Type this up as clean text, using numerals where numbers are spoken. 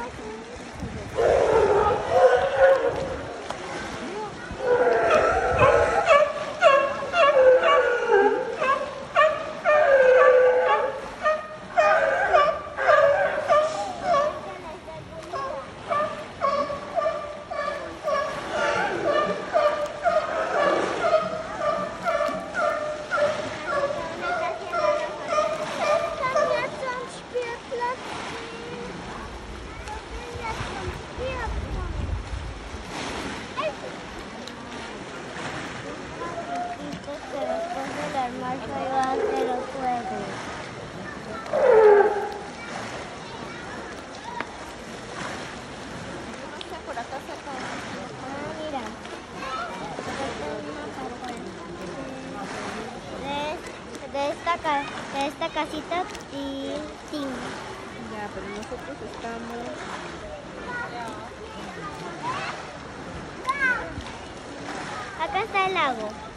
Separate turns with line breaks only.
De esta casita y Tim.
Ya, pero nosotros estamos...
Acá está el lago.